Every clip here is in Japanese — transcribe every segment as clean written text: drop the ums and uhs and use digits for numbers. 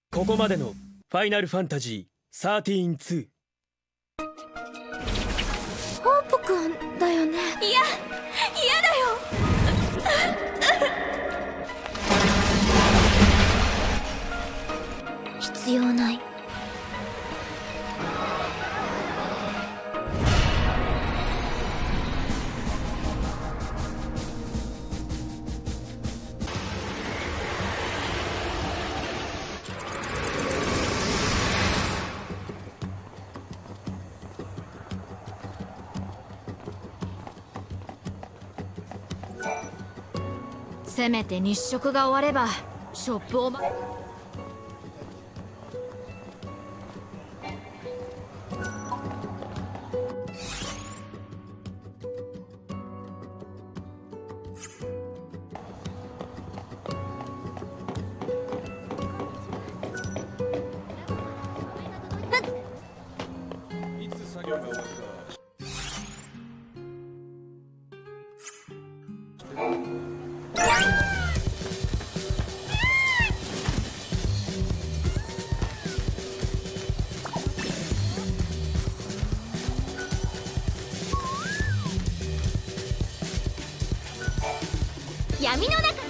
ここまでのファイナルファンタジー13-2。 ホープくんだよね。 いや、嫌だよ。 必要ない。 せめて日食が終わればショップをいつ作業が終わるか。 闇の中。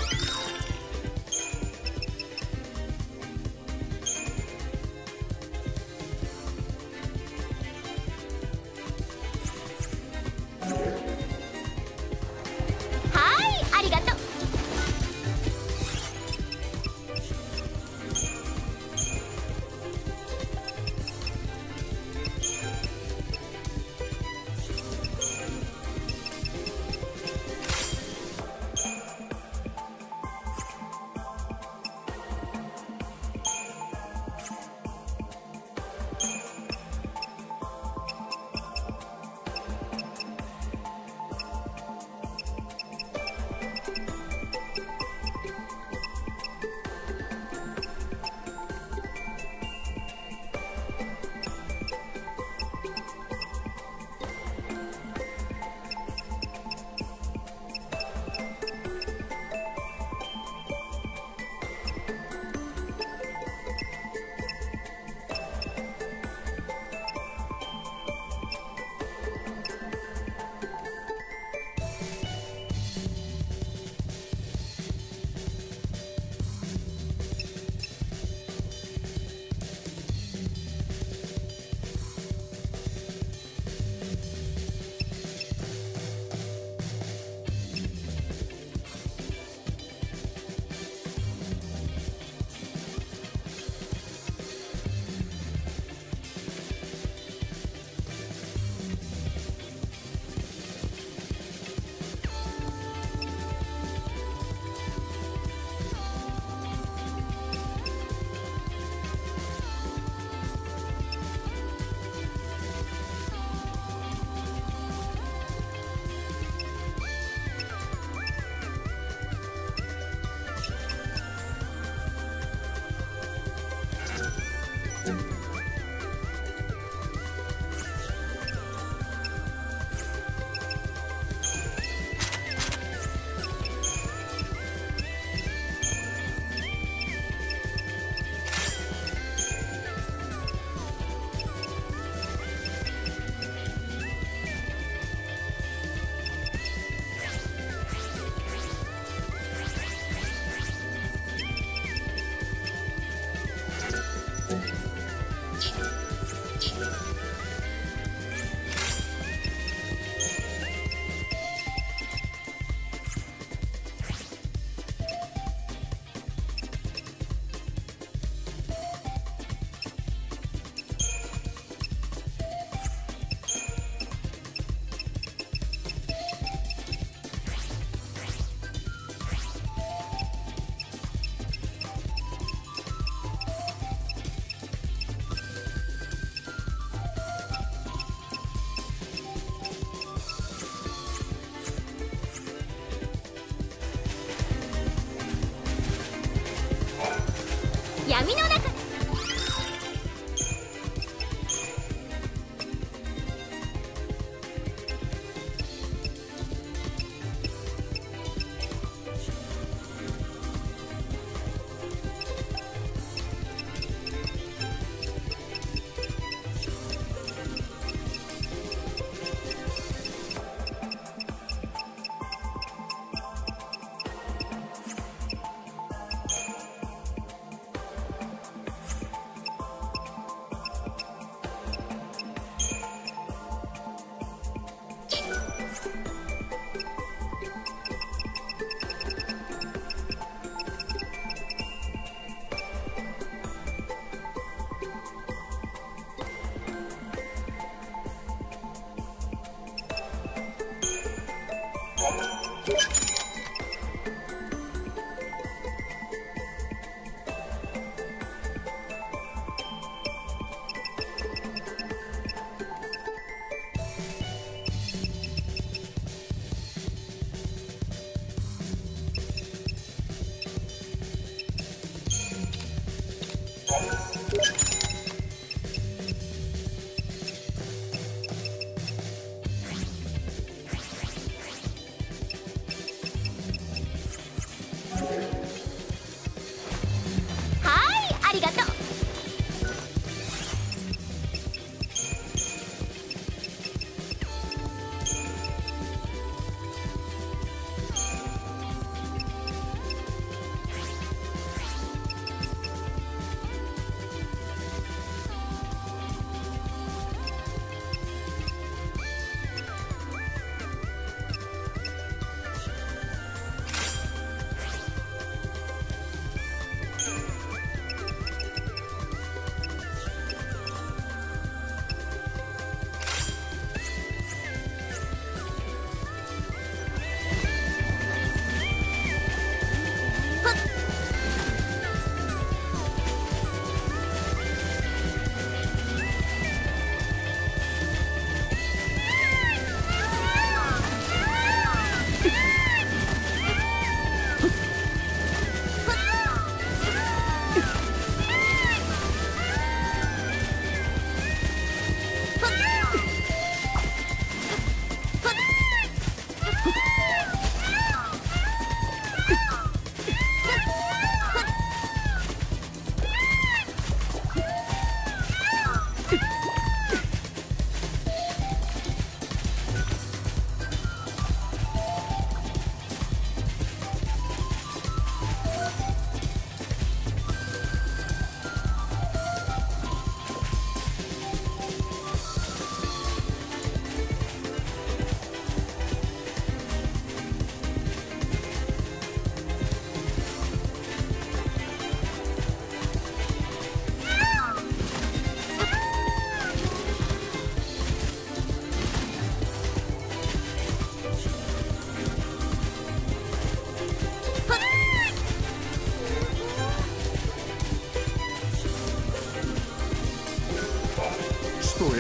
はい、ありがとう。闇の中。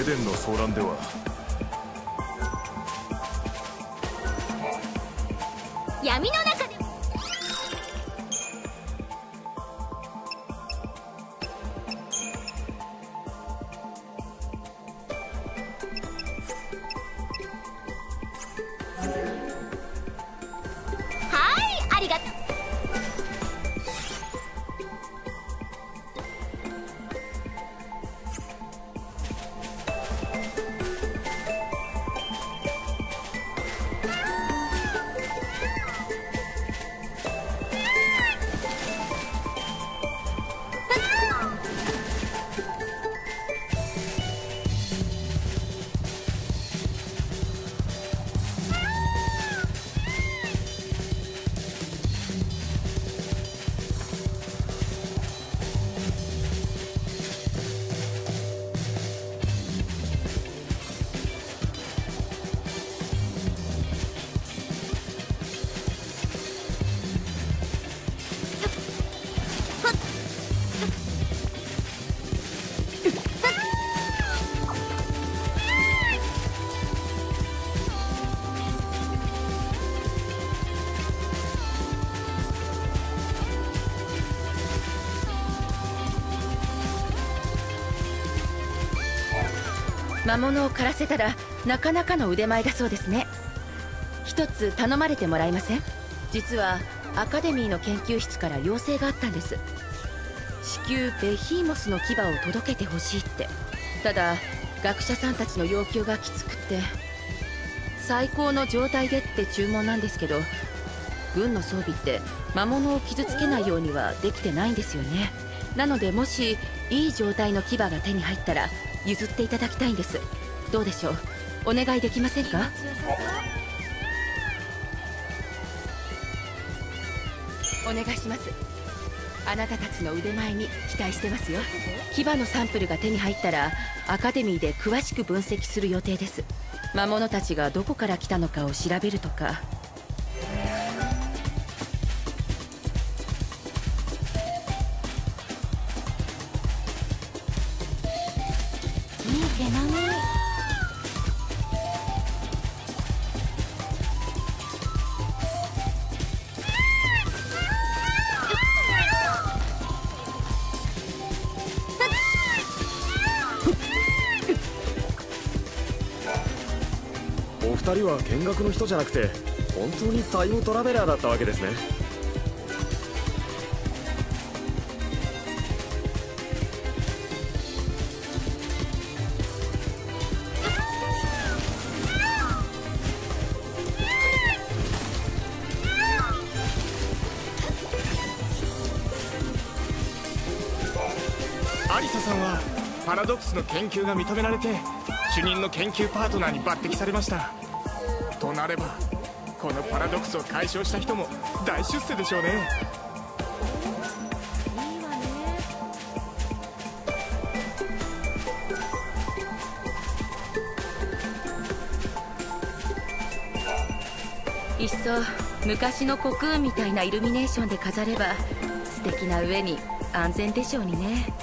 エデンの騒乱では闇の中でありがとう。 魔物を狩らせたらなかなかの腕前だそうですね。一つ頼まれてもらえません？実はアカデミーの研究室から要請があったんです。至急ベヒーモスの牙を届けてほしいって。ただ学者さんたちの要求がきつくって、最高の状態でって注文なんですけど、軍の装備って魔物を傷つけないようにはできてないんですよね。なのでもしいい状態の牙が手に入ったら譲っていただきたいんです。どうでしょう、お願いできませんか？お願いします。あなたたちの腕前に期待してますよ。牙のサンプルが手に入ったらアカデミーで詳しく分析する予定です。魔物たちがどこから来たのかを調べるとか。 いい毛並み。 お二人は見学の人じゃなくて本当にタイムトラベラーだったわけですね。 アリサさんはパラドックスの研究が認められて主任の研究パートナーに抜擢されました。となればこのパラドックスを解消した人も大出世でしょうね。 いっそ昔のコクーンみたいなイルミネーションで飾れば素敵な上に安全でしょうにね。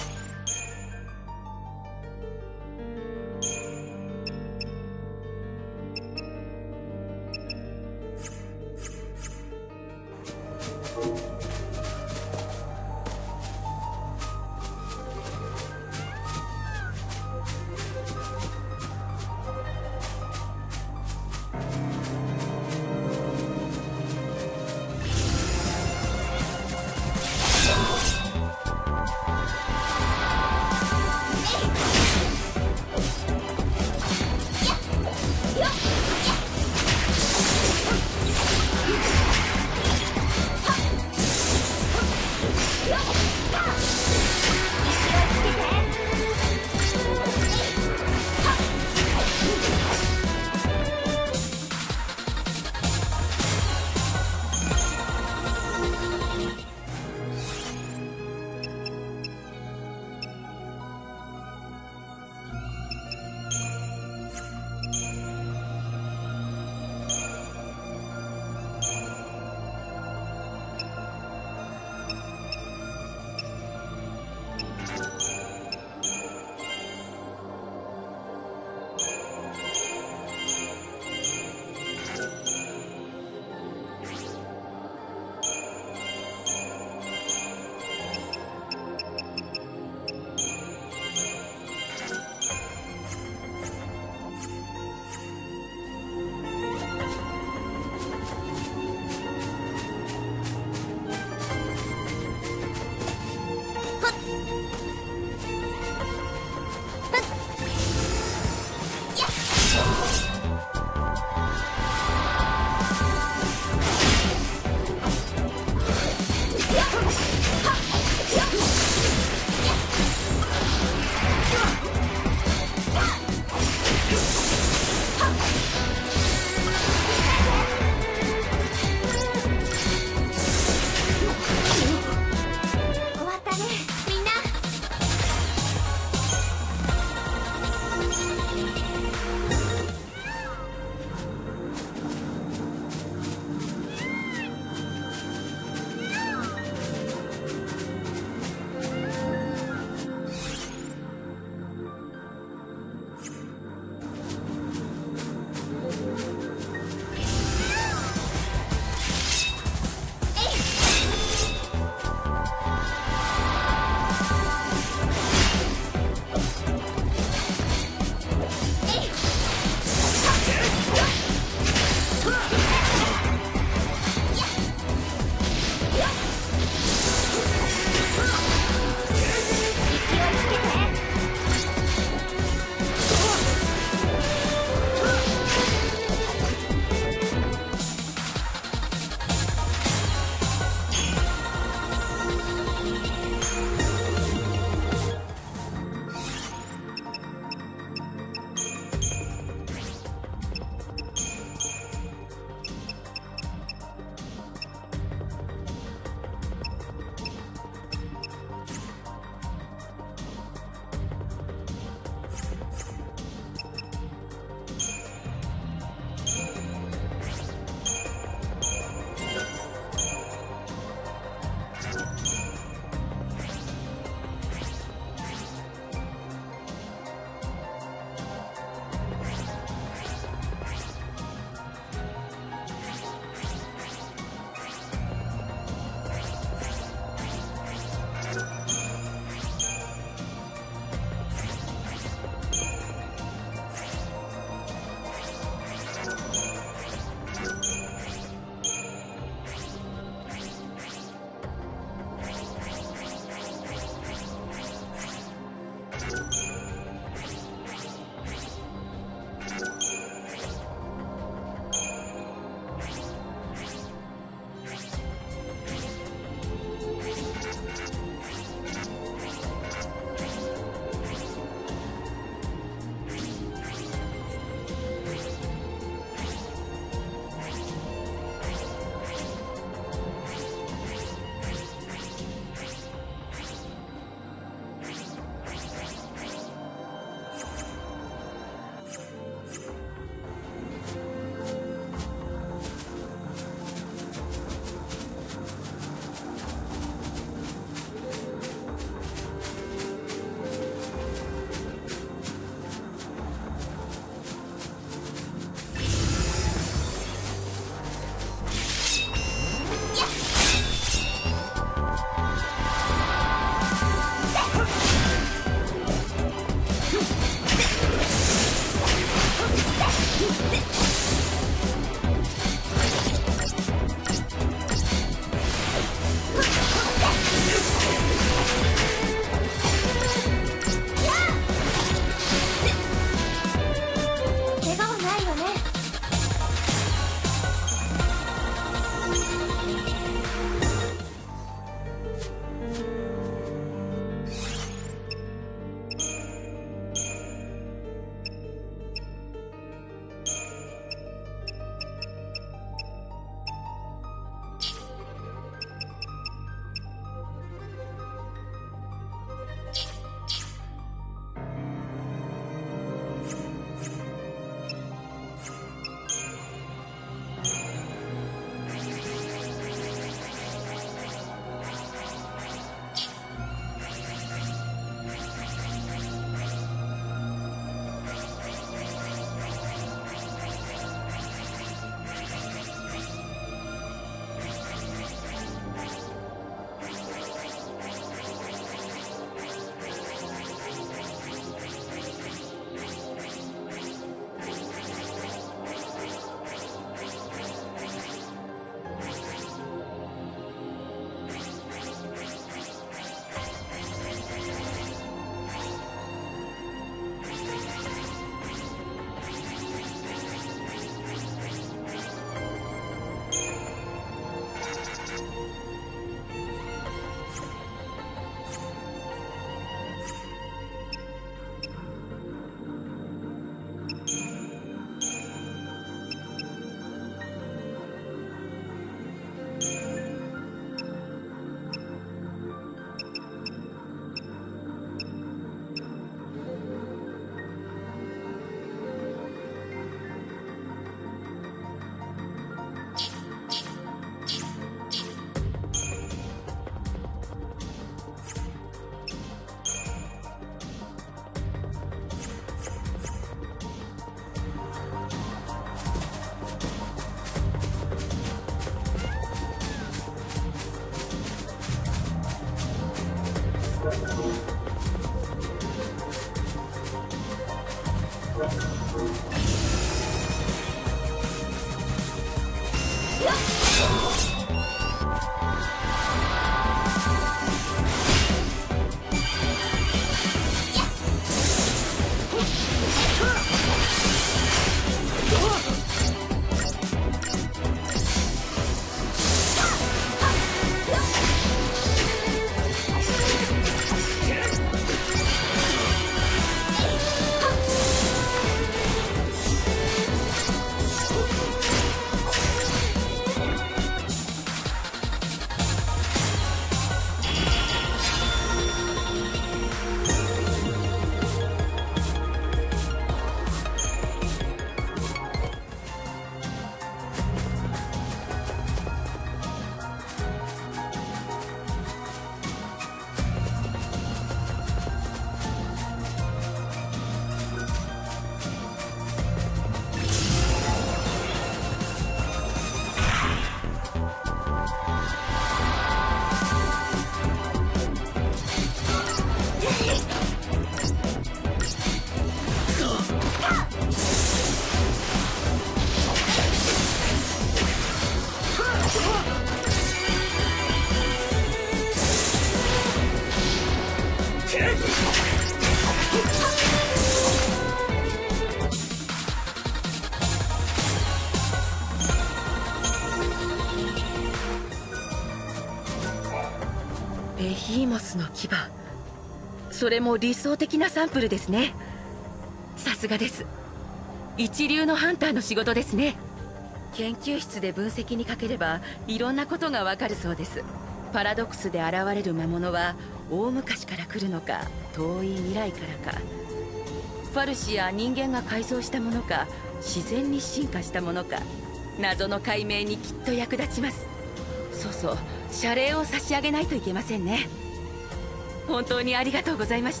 ベヒーモスの牙、それも理想的なサンプルですね。さすがです。一流のハンターの仕事ですね。研究室で分析にかければいろんなことがわかるそうです。パラドックスで現れる魔物は大昔から来るのか、遠い未来からか、ファルシや人間が改造したものか、自然に進化したものか、謎の解明にきっと役立ちます。そうそう、謝礼を差し上げないといけませんね。本当にありがとうございました。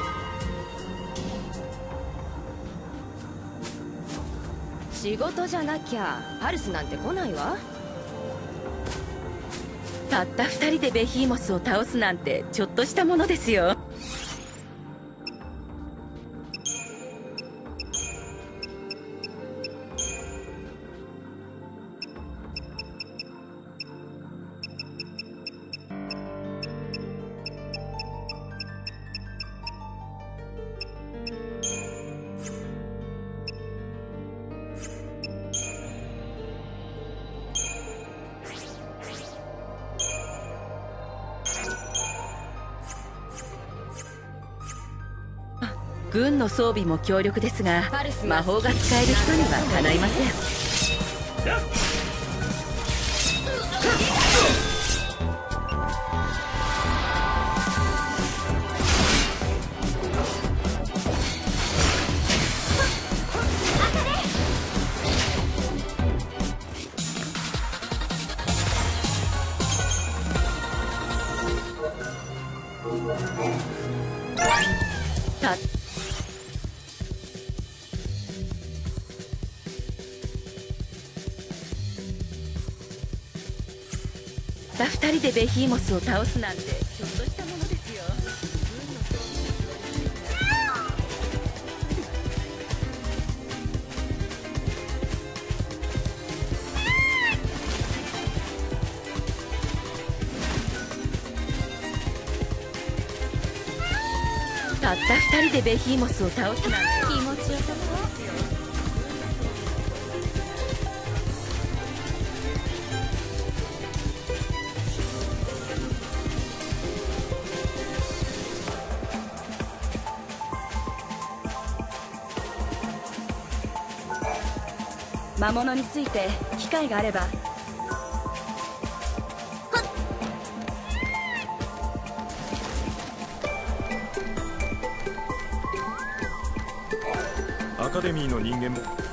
仕事じゃなきゃパルスなんて来ないわ。 たった2人でベヒーモスを倒すなんてちょっとしたものですよ。軍の装備も強力ですが、魔法が使える人にはかないません。2人でベヒーモスを倒すなんてちょっとしたものですよ。たった2人でベヒーモスを倒すなんて気持ちよさそう。 魔物について機会があれば。 アカデミーの人間も